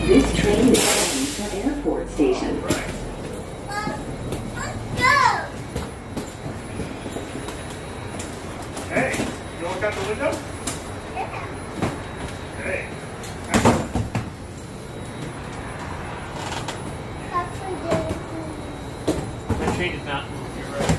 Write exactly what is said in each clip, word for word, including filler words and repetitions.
This train is heading for Airport Station. Hey, you look out the window? Yeah. Hey. That train is not moving, you're right.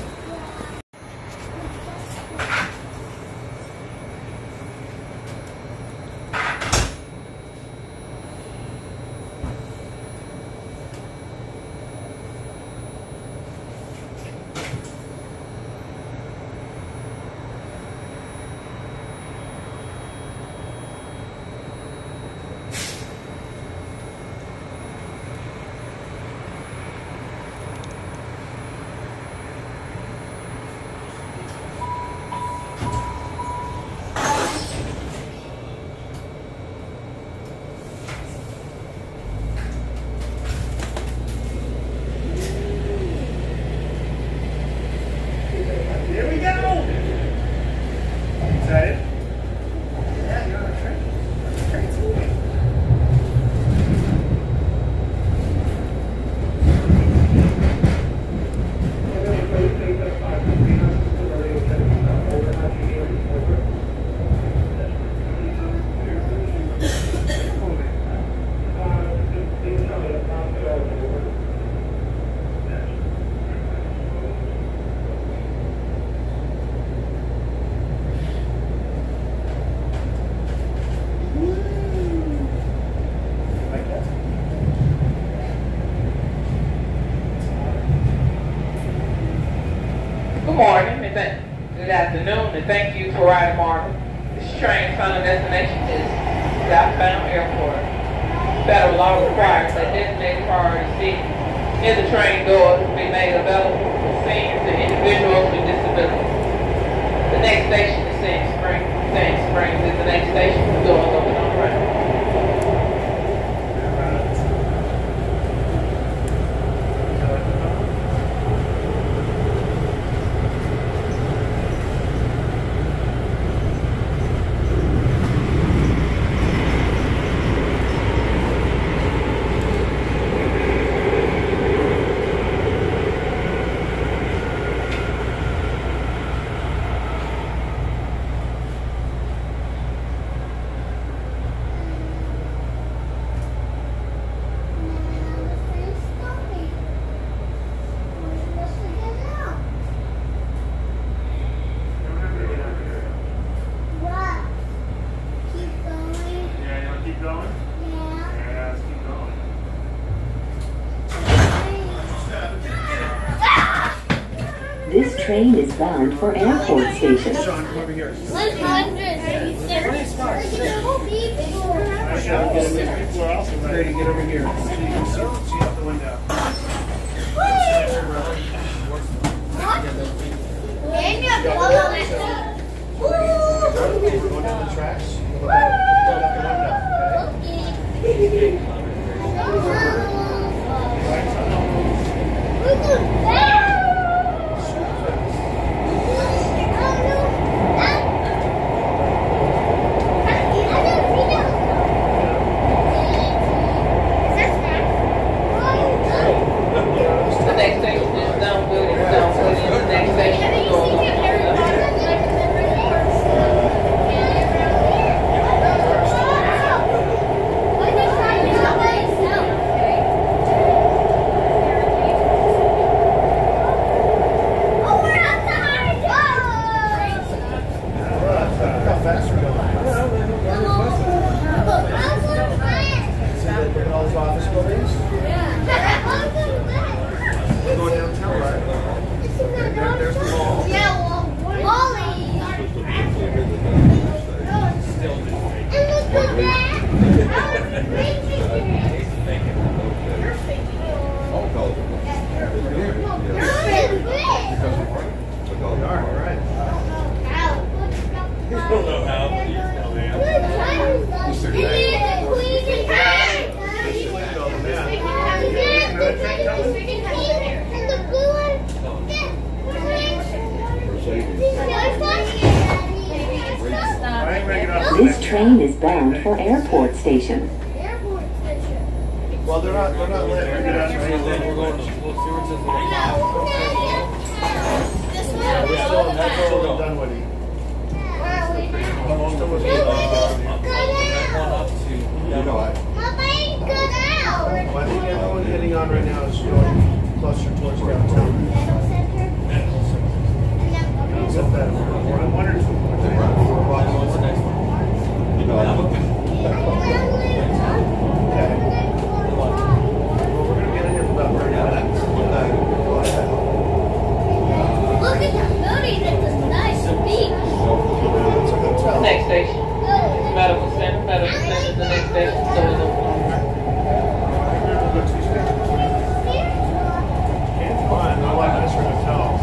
Good morning, and th good afternoon, and thank you for riding MARTA. This train's final destination is Southbound Airport. Federal law requires that designated priority seat in the train doors be made available for seniors and individuals with disabilities. The next station is Sand Springs. Sand Springs is the next station. The doors open on the right. This train is bound for Airport Station. Sean, come over here. one hundred. Ready to get over here. See out the window. We're going down the tracks. Go out the window, okay? This train is bound for Airport Station. Airport Station. Well, they're not, they're not letting her get out of We're going to, we'll see where it says little mile. Yeah, we're still in, that's still in Dunwoody. Still with me. You know what? Well, I think everyone heading on right now is going closer towards downtown. Except that we're on one or two. We're walking on the next one. You know, I'm Okay. Well, we're going to get in here for about thirty minutes. Look at that building. It's a nice beach. It's a hotel. Next station. Medical Center. Medical Center is the next station. So it's open. We'll go two stations. It's fun. I like this for hotels.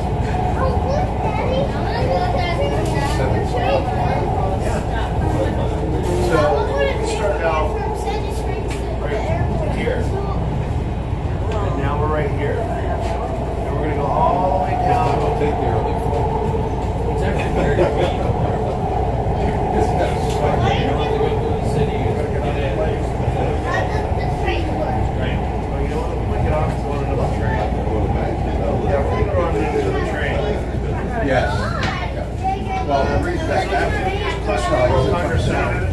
So, we started out right here. And now we're right here. And we're going to go all the way down. I'll take care of it. It's actually very convenient. This is kind of smart. You don't have to go through the city. You gotta get on that place. Right. Well, you know what? We might get off on another train. Yeah, we're going to run into the train. Yes. Well, the reason that Plus, we're Congress Center.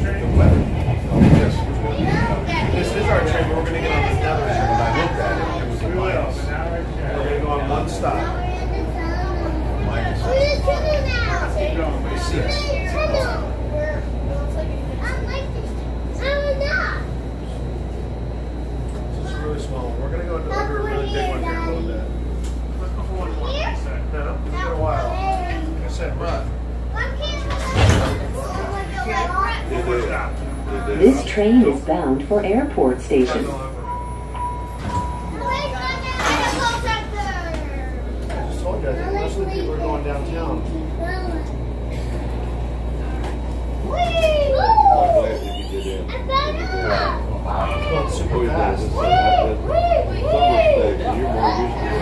This is our train, but we're going to get on another train. When I looked at it, it was a We will. minus. We're going to go on one stop. Minus. Keep going, we see us. This is really small. We're going to go into under a really big one here in a little bit. No, it's been a while. Like I said, run. This train is bound for Airport Station. I just told you, I think most of the people are going downtown. I'm glad that you did it. Well, it's super fast. Some respect, you're more used to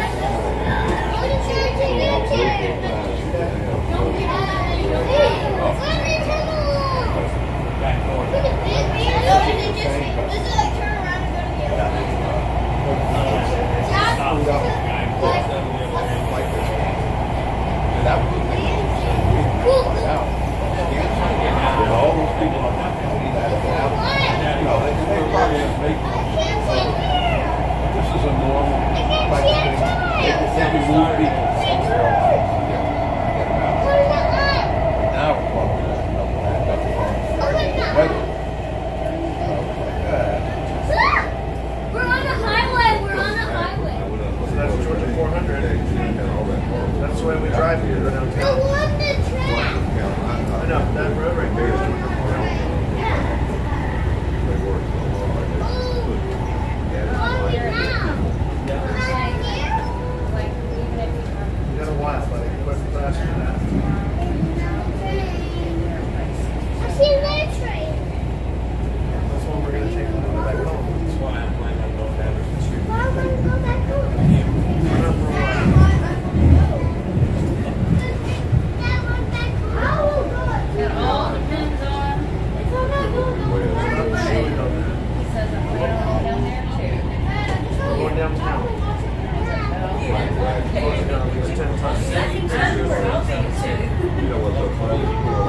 all those people on that county that you know, they they probably make this is a normal type of thing. They can simply move people somewhere else. Get them out. Now we're talking about weather. We're on a highway. We're on a highway. So that's Georgia four hundred. That's the way we drive here to go I downtown. love the train. I know, that road right there is Georgia four hundred. You got a while, buddy. Quit faster than that. I see another train. That's one we're going to take on the way back home. That's why I'm planning on going down to the street. Why would we go back home? We're not for a while. It all depends on. It's all not going We're not for sure we know that. He says I'm going down there too. We're going downtown. Close it down at least ten times. You know what's so funny?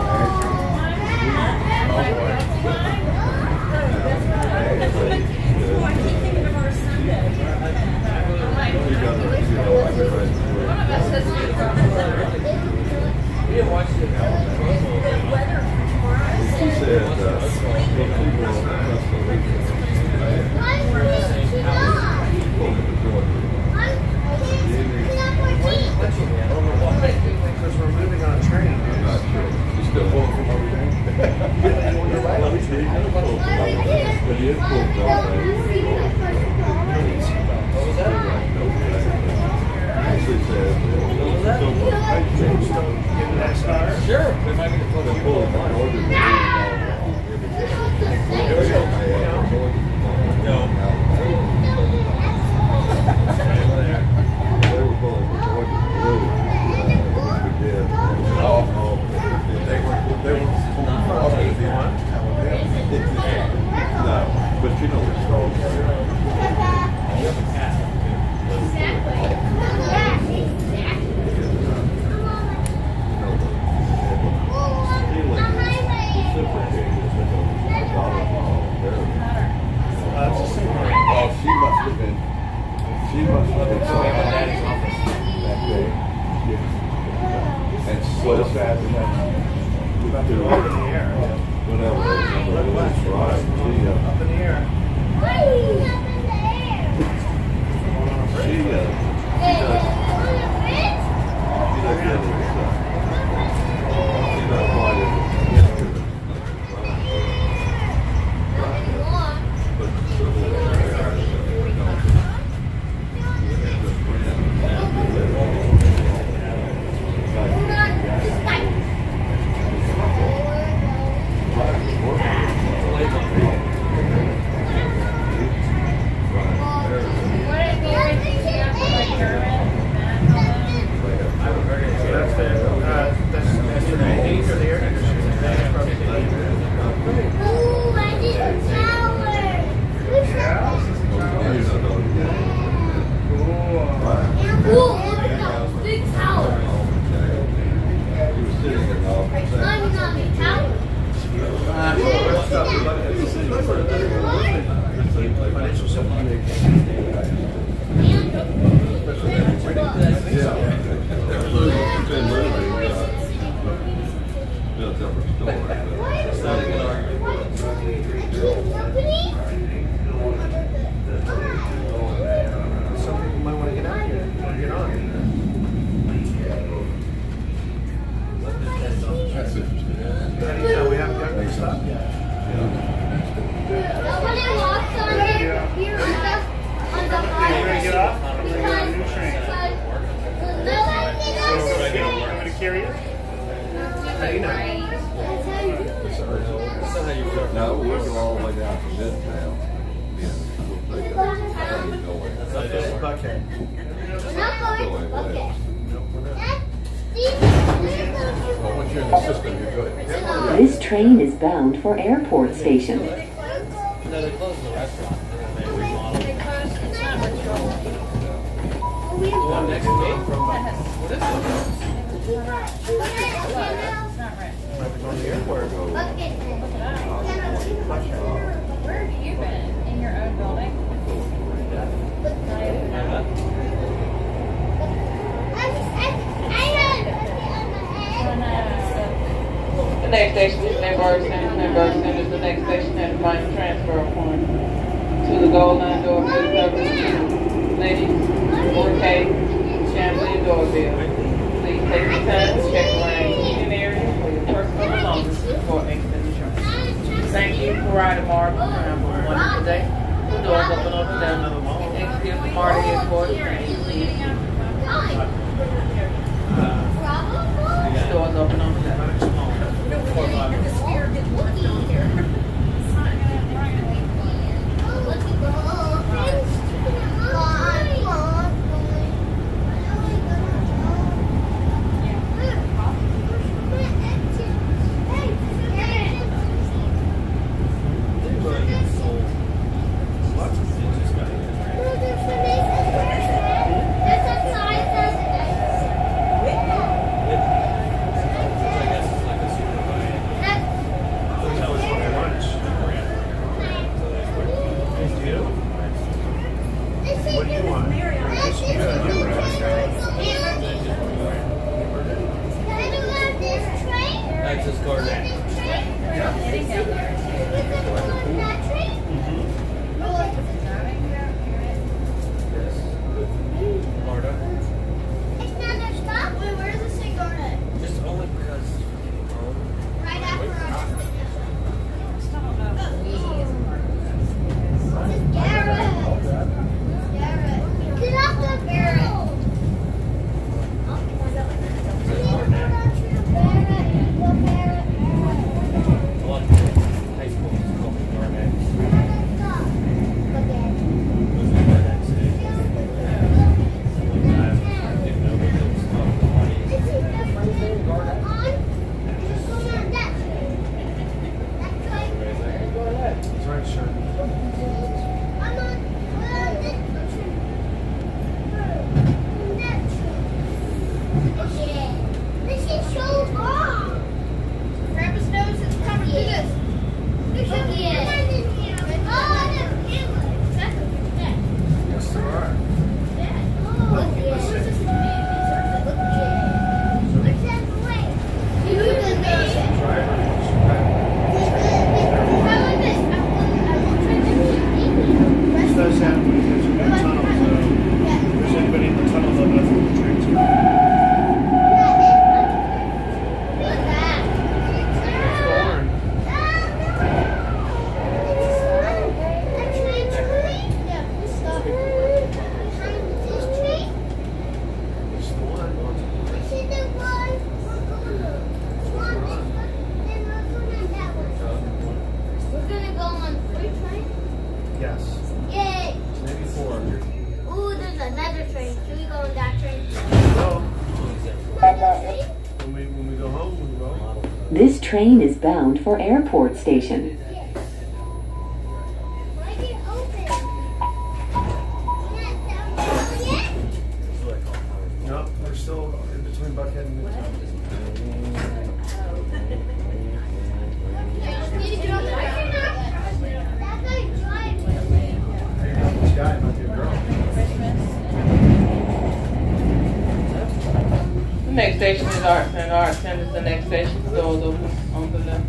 We didn't watch the weather tomorrow. She said, uh, people Because we're moving on a train. I'm not sure. You still pulling from over there? But he is pulling from over Actually said, Give me that star. Sure. If I can pull they're pulling from Georgia. No. They were pulling from Georgia. Really? We did. Oh, they were, they were pulling from Georgia. No, but you know, we're so been, she must have been so My happy daddy's office. that day. Yeah. And so sad and that's About to go up in the air. whatever. Whatever it was, right? She, uh, Up in the air. she, uh, she does, she does the other stuff. She does quite a That's the, uh, that's yesterday. These are the air conditioners. That's probably the financial supplement. Some people might want to get out here. Get on. That's interesting. Anytime we haven't gotten to stop yet. You're gonna get off? We're gonna get on a new train. So, should I get on? I'm gonna carry you? How do you know? No, we'll go all the way down to Midtown. Yeah, we'll take that. I think no way. This is Buckhead. Go away, west. Well, once you're in the system, you're good. This train is bound for Airport Station. No, they closed the restaurant. And then they remodeled. It's not virtual. The one next to me from, what is it? It's not right. Might be going to the airport. Where have you been? In your own building? The next station is Neighborhood Center. Neighborhood Center is the next station and the final transfer point to the Gold Line Doorbell service. Ladies, four K, Chamblee Doorbell. Please take the time to check around your seating area for your personal belongings before exiting the train. Thank you for riding MARTA. Have a wonderful day. The doors open up and down. Exit from MARTA Headquarters. The doors open up and down. The spear didn't lift on here. It's not gonna right. Access card. Getting down there. MARTA. It's another stop. Wait, where does this thing go to? Just only because. Right after our Still don't know if we This is Garrett. Garrett. Get off the barrel. High school is called Garnett. sad because we've got tunnels. So if there's anybody in the tunnel, they'll know where the train's going. This train is bound for Airport Station. No, we're still in between Buckhead and Midtown. This guy might be a girl. The next station is Art Center. Art Center is the next station. Doors open on the left.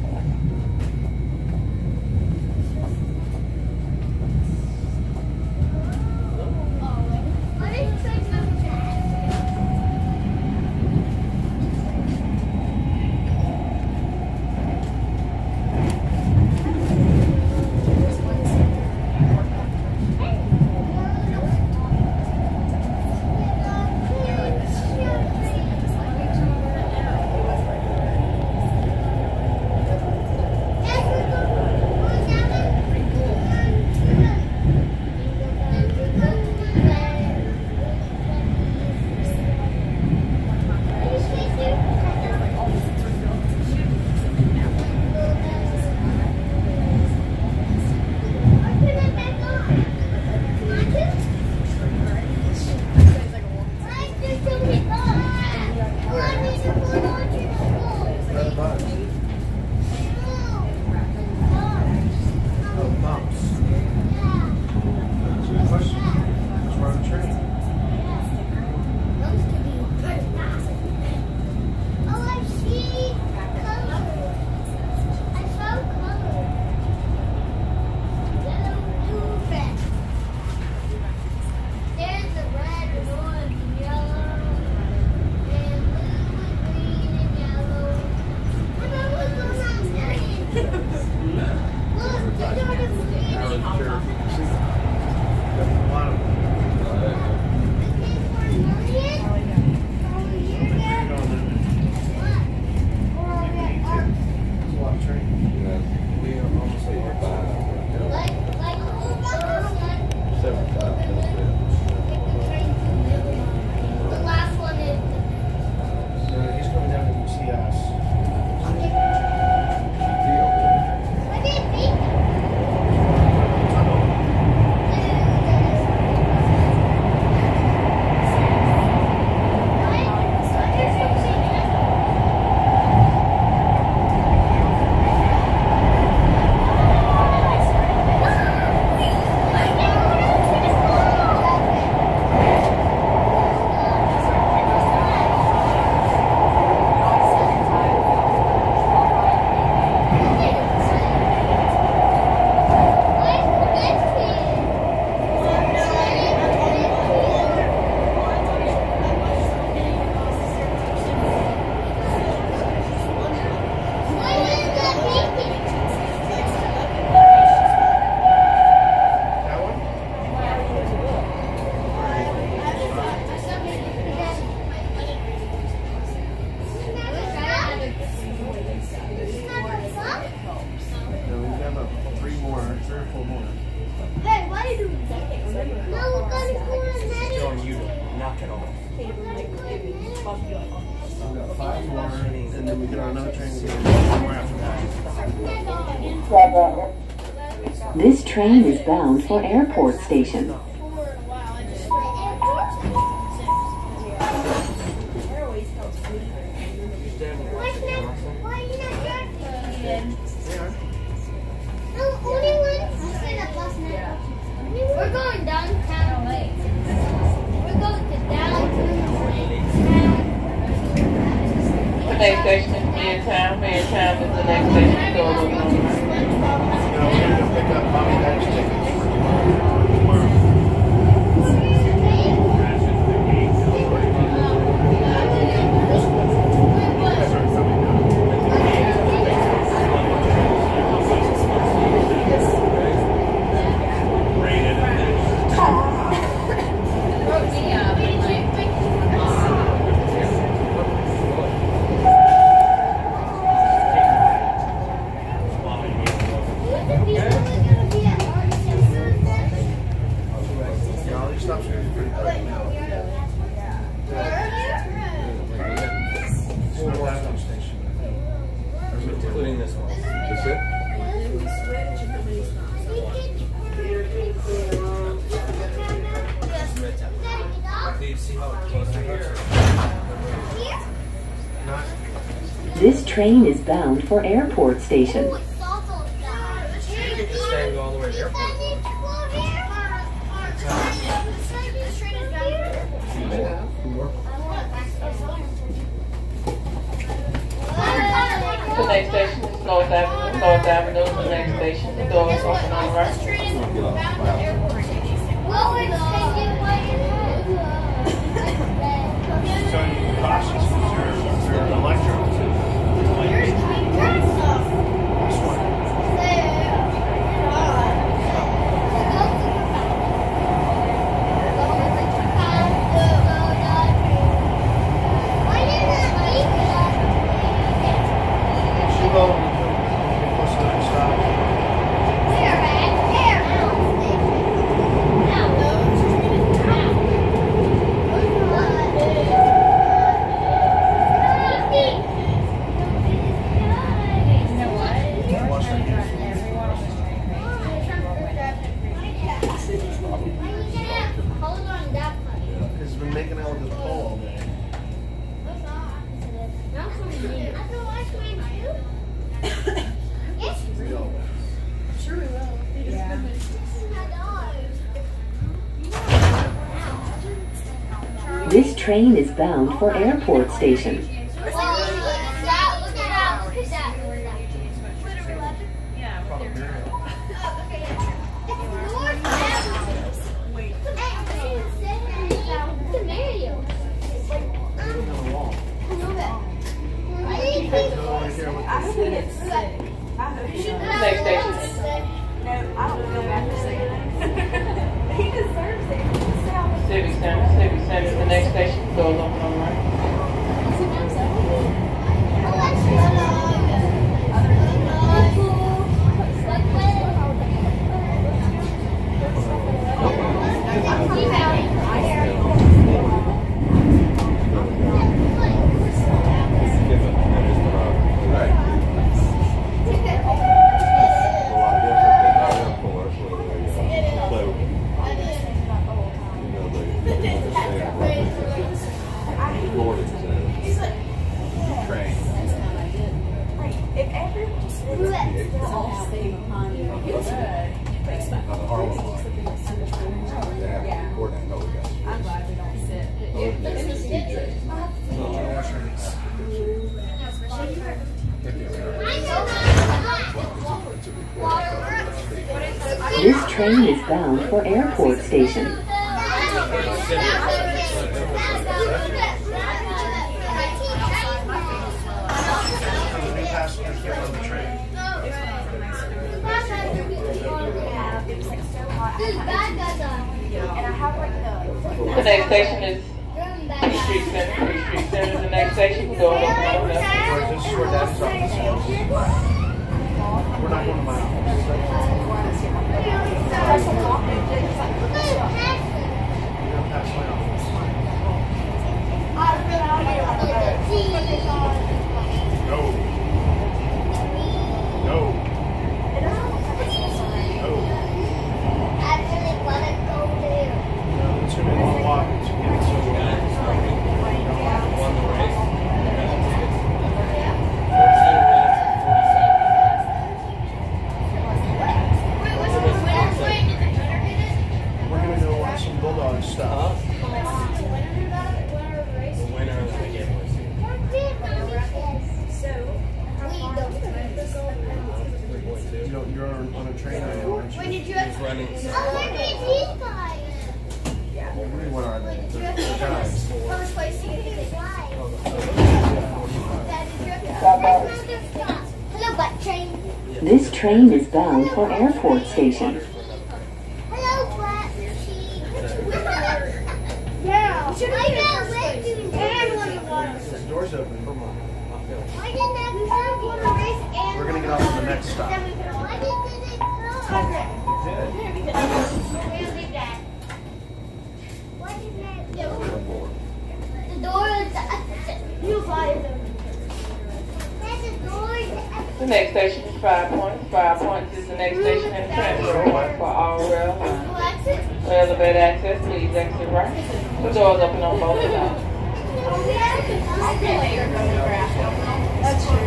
This train is bound for Airport Station. We're going downtown. We're going to downtown. The next station is Midtown. Midtown is the next station. Doors open on the right. Now we're going to pick up Bobby Badge tickets for tomorrow. This train is bound for Airport Station. You get to stay and go all the way to the airport. The next station is North Avenue. North Avenue is the next station. The door is open on the right. So you're cautious because they're, they're electric. This one. Should go get close to the next stop. Because he's been making out with his pole all day. Sure we will. He just yeah. This train is bound for Airport Station. Next station. No, I don't feel bad for saying that. He deserves it. Civic Center. Civic Center is the next station. Doors open on the right. This train is bound for Airport Station. The next station is Free Street Center. Free Street Center is the next station. Doors open on the left. This is where Daddy's office is. We're not going to my office. We're going to pass my office. No. No. No. No, it's going to be a long walk to get so we're going to go watch some Bulldog stuff. You know, you're on, on a train right now, aren't you? When did you have He's running. Oh, look at these guys. What are they? They're they're guys. First place to get it. Hello, butt train. This train is bound for Airport Station. Hello, butt sheep. Yeah. Should I get wet doing and on the water? The door's open. Come on. Why didn't that come on a race and We're going to get off on the next stop. why didn't it come? Did. We did that. Why didn't that go? The door is you fire them. The door is The next station is Five Points. Five Points is the next station in the transfer point for all rail lines. For elevator access, please exit right. The doors open on both sides. Oh, yeah. That's true.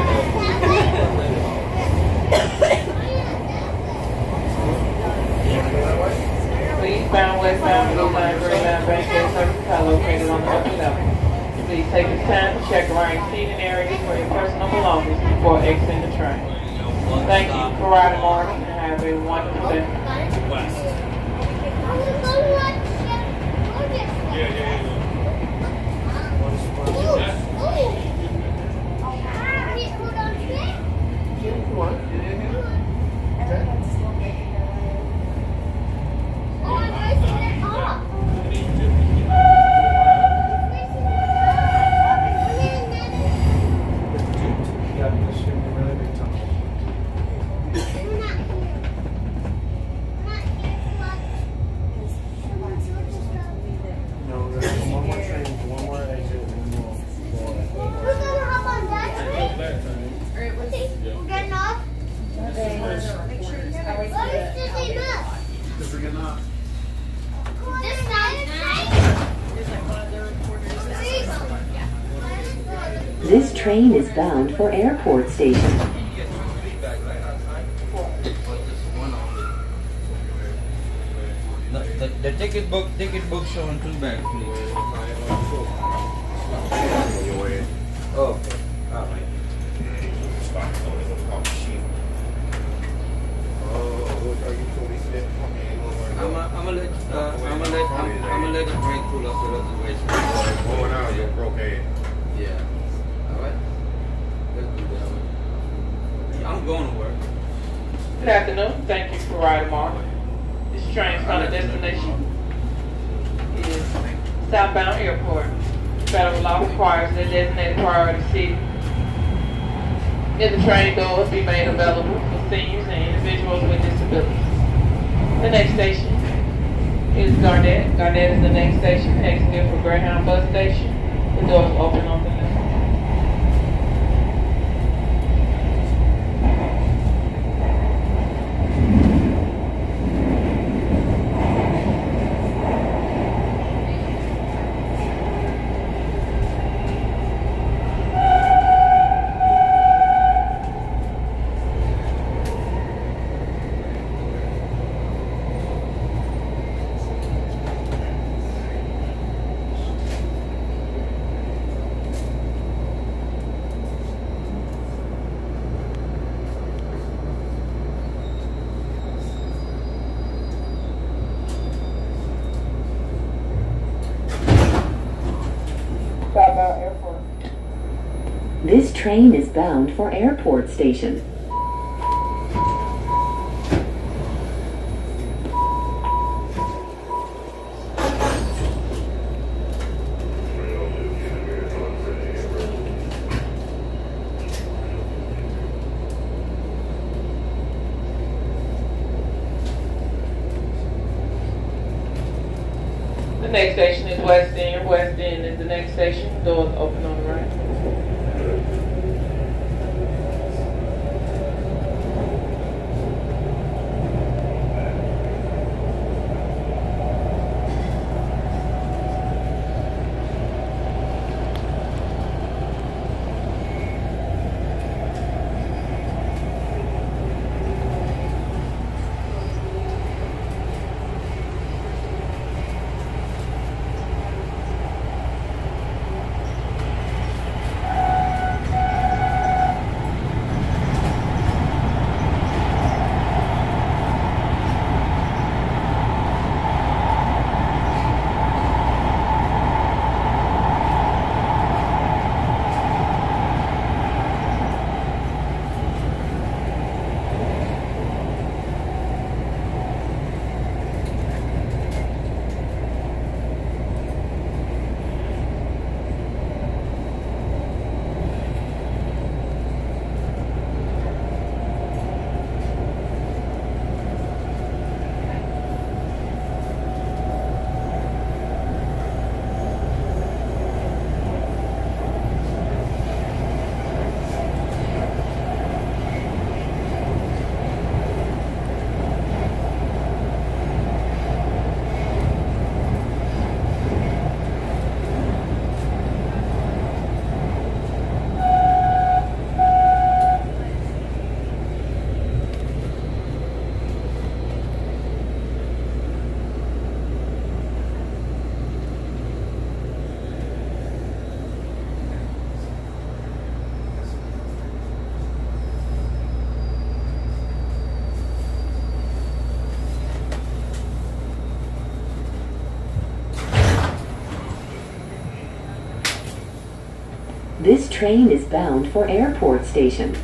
Eastbound, westbound, blue line, green line, bank and services are located on the upper level. Please take this time to check around seating areas for your personal belongings before exiting the train. Thank you for riding MARTA and have a wonderful day. This train is bound for Airport Station. The, the, the ticket book, ticket book showing two back, please. Oh, okay. All right. I'm gonna I'm let, uh, I'm gonna let, I'm, I'm gonna let the train pull up the reservation. Going out, you're broke ahead. Yeah. All right. Let's do that. I'm going to work. Good afternoon. Thank you for riding MARTA. This train's final destination is Southbound Airport. Federal law requires that designated priority seating in the train doors be made available for seniors and individuals with disabilities. The next station is Garnett. Garnett is the next station. Exit for Greyhound bus station. The doors open on the left. This train is bound for Airport Station. The next station is West End. West End is the next station. Doors open on the right. This train is bound for Airport Station.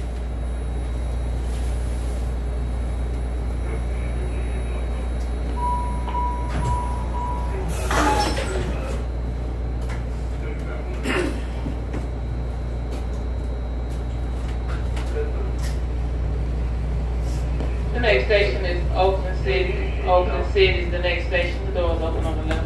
The next station is Oakland City. Oakland City is the next station. The doors open on the left.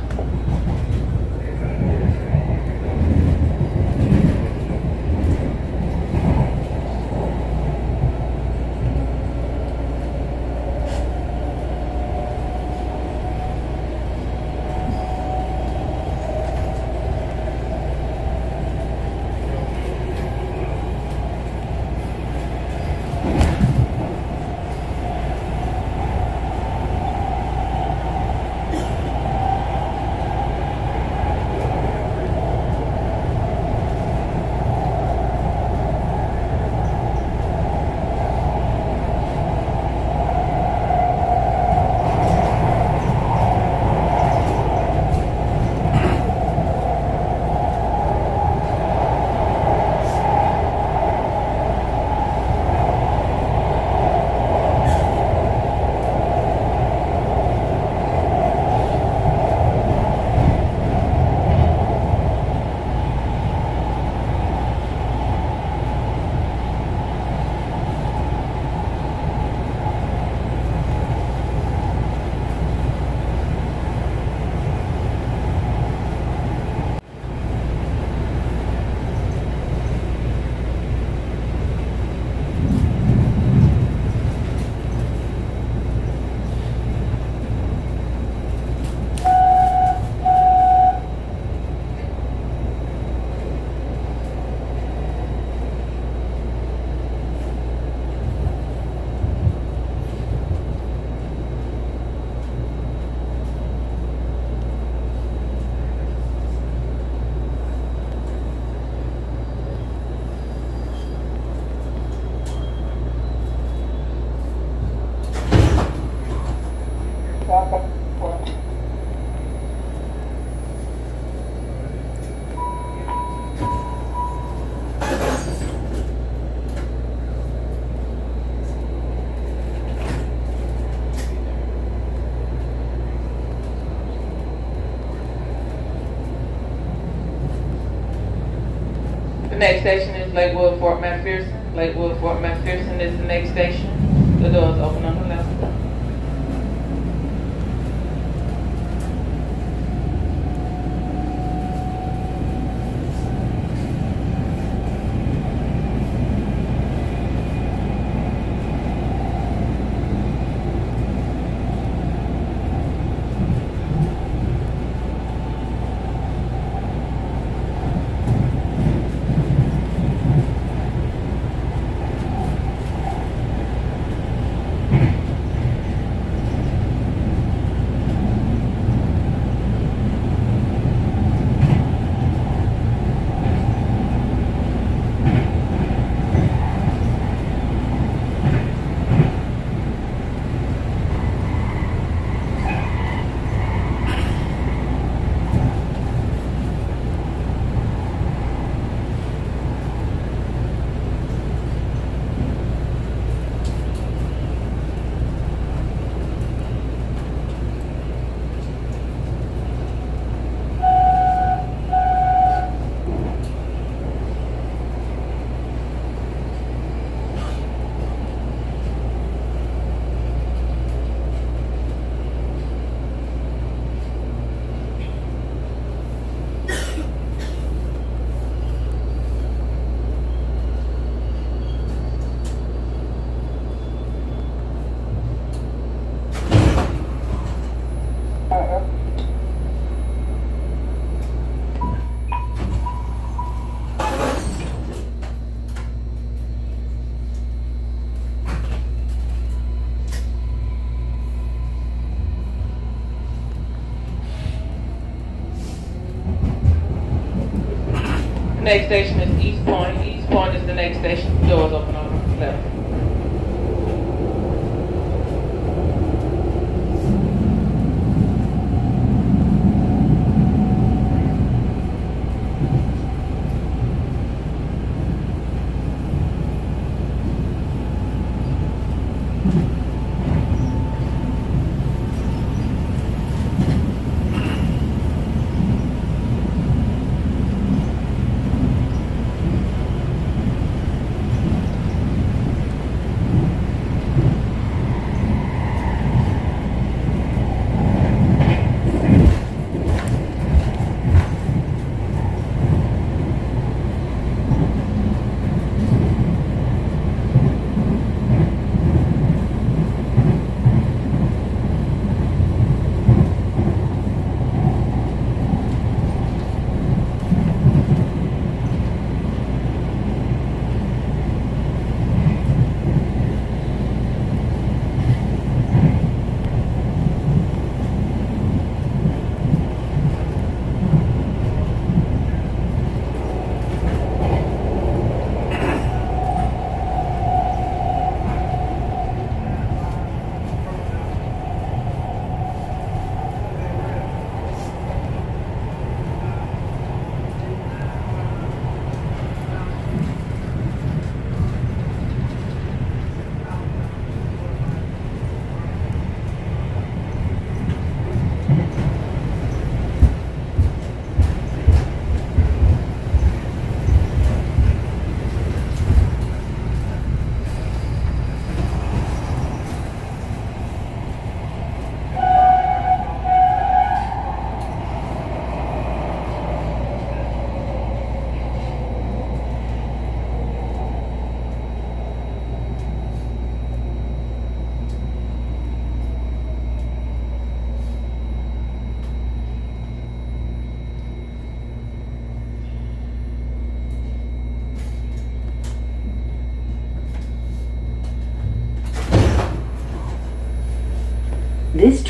The next station is Lakewood Fort McPherson. Lakewood Fort McPherson is the next station. The doors open on the left. Next station is East Point. East Point is the next station. Doors open on the left.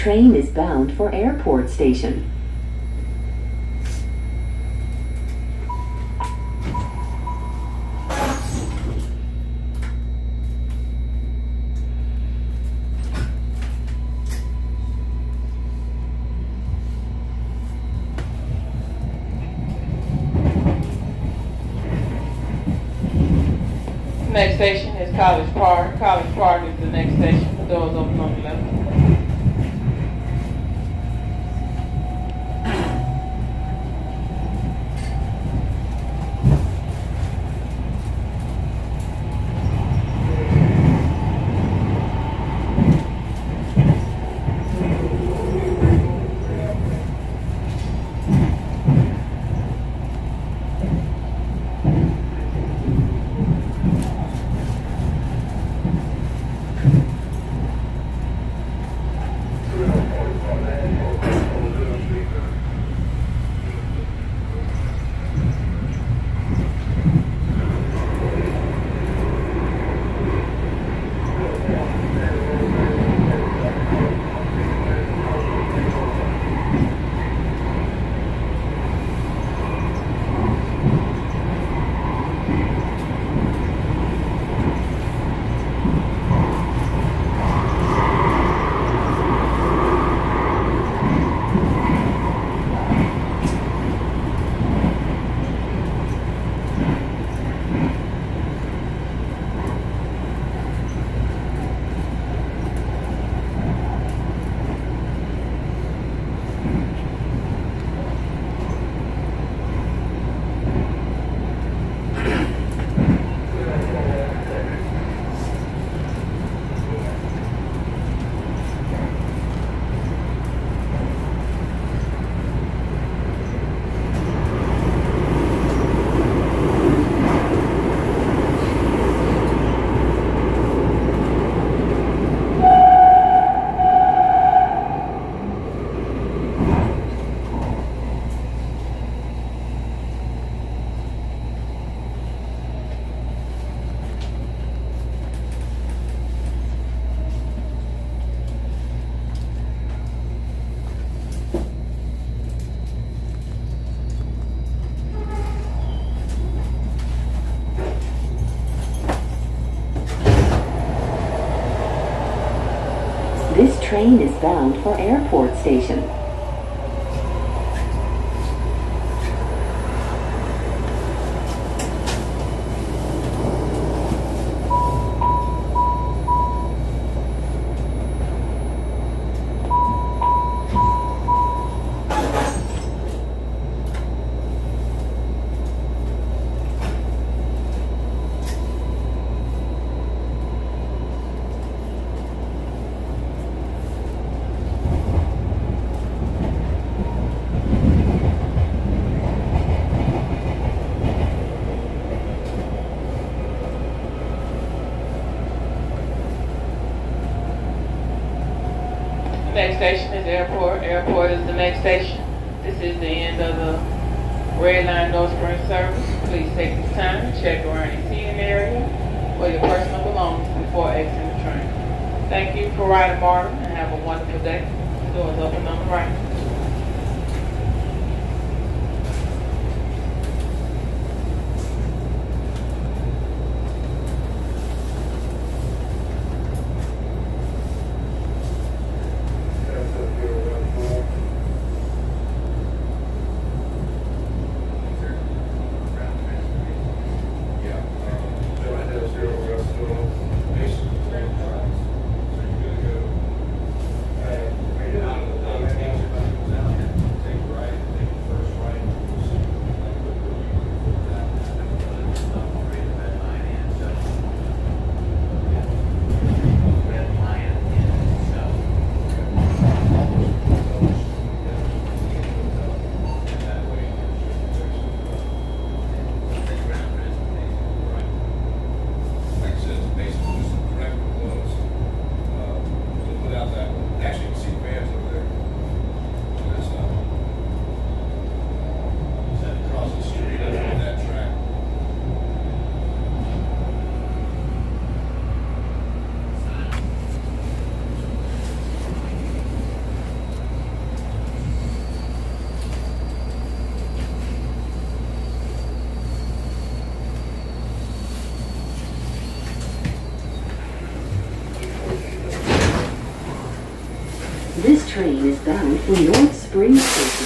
train is bound for Airport Station. Next station is College Park. College Park is the next station. The doors open on the left. This train is bound for Airport Station. Next station is Airport. Airport is the next station. This is the end of the Red Line North Spring service. Please take this time to check around your seating area or your personal belongings before exiting the train. Thank you for riding MARTA and have a wonderful day. The doors open on the right. train is bound for North Spring Station.